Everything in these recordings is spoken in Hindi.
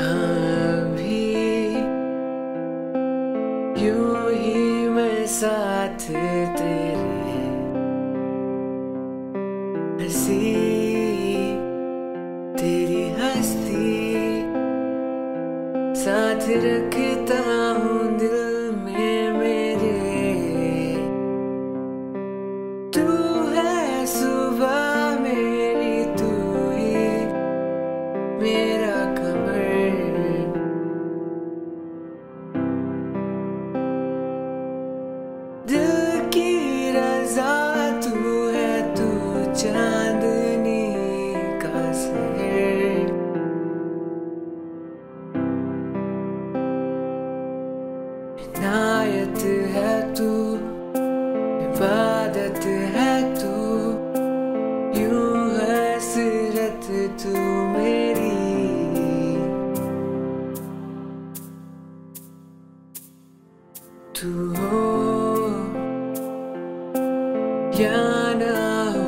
हाँ भी यूं ही मैं साथ तेरे हंसी तेरी हंसी साथ रखता हूँ दिल में मेरे। तू है सुबह मेरी, तू ही मेरा कमर। दिल की रज़ा तू है, तू चांदनी का सहर। इनायत है तू, इबादत है तू, यूं हसरत तू मेरी। तू हो या ना हो,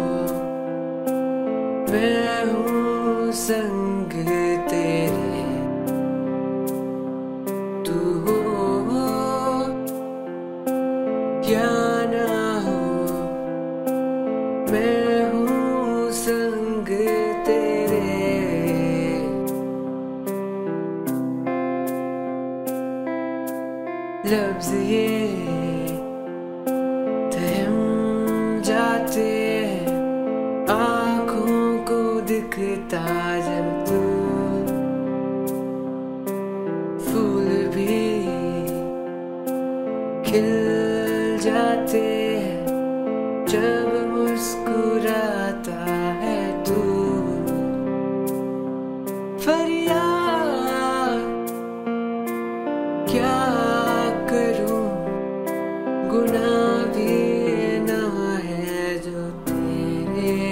मैं हूँ संग तेरे। तू हो या ना हो, मैं हूँ संग तेरे। लफ्ज़ ये थम जाते हैं, आँखों को दिखता जब तू। फूल भी खिल जाते हैं जब मुस्कुराता है तू। फरियाद क्या करूं, गुनाह भी ना है जो तेरे।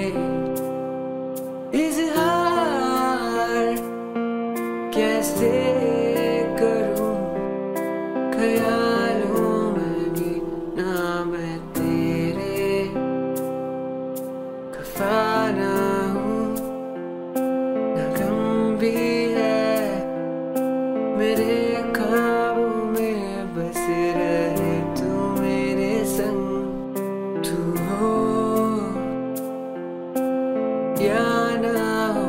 इज़हार कैसे करूं, ख्यालों में भी ना मैं तेरे। खफा ना हूँ ना गम भी है, मेरे ख्वाबों में बस रहे तू मेरे संग। तू हो या ना हो,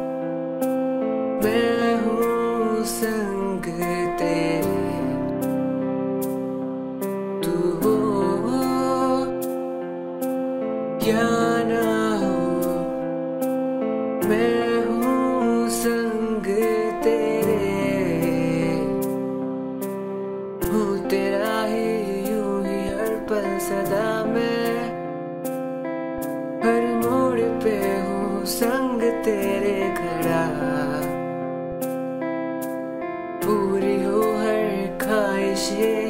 मैं हूँ संग तेरे। तू हो या ना हो, मैं हूँ संग तेरे। हूँ तेरा ही यूं ही हर पल सदा मैं, हर मोड़ पे हूँ संग तेरे खड़ा। पूरी हो हर ख्वाहिशें